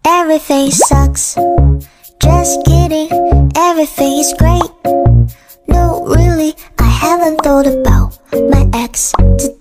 everything sucks. Just kidding, everything is great. No, really, I haven't thought about my ex today.